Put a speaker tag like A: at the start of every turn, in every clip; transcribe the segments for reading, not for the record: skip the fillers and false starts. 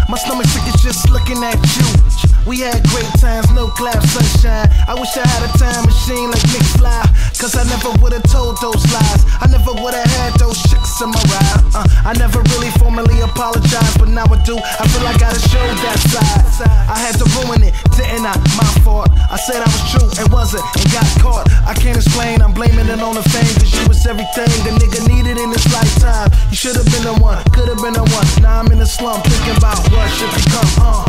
A: My stomach sick is just looking at you. We had great times, no cloud sunshine. I wish I had a time machine like McFly, cause I never would've told those lies. I never would've had those chicks in my ride. I never really formally apologized, but now I do. I feel I gotta show that side. I had to ruin it, didn't I? My fault. I said I was true and wasn't and got caught. I can't explain, I'm blaming it on the fame, cause you was everything a nigga needed in his lifetime. You should've been the one, could've been the one. Now I'm in the slump thinking about what should become.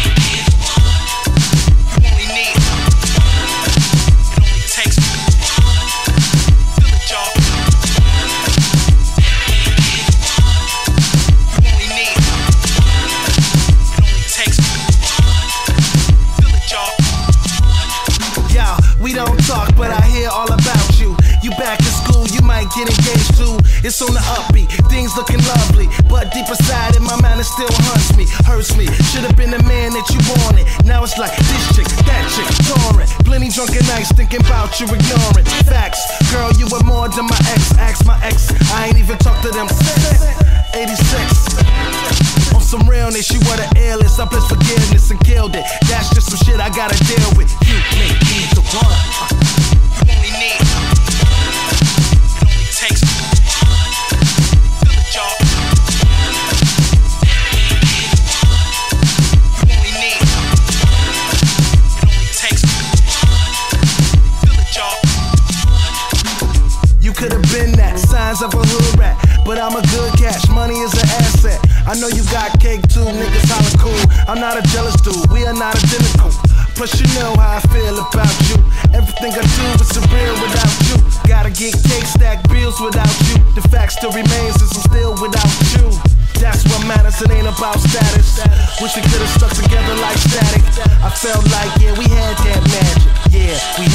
A: We don't talk, but I hear all about you. You back in school, you might get engaged too. It's on the upbeat, things looking lovely, but deep inside in my mind it still haunts me, hurts me. Should've been the man that you wanted. Now it's like this chick, that chick, touring. Plenty drunken nights thinking about you, ignoring facts. Girl, you were more than my ex. Ask my ex, I ain't even talked to them since 86. On some realness, you were the illest. I blessed forgiveness and killed it. That's just some shit I gotta deal with. You may be the one. You only need. It only takes. Feel it, y'all. You only need. It only takes. Feel it, y'all. You could've been that, signs of a hood rat, but I'm a good catch. Money is an asset. I know you got cake too, niggas holla cool. I'm not a jealous dude, we are not identical. Plus you know how I feel about you. Everything I do is surreal without you. Gotta get cake, stack bills without you. The fact still remains is I'm still without you. That's what matters, it ain't about status. Wish we could've stuck together like static. I felt like, yeah, we had that magic. Yeah, we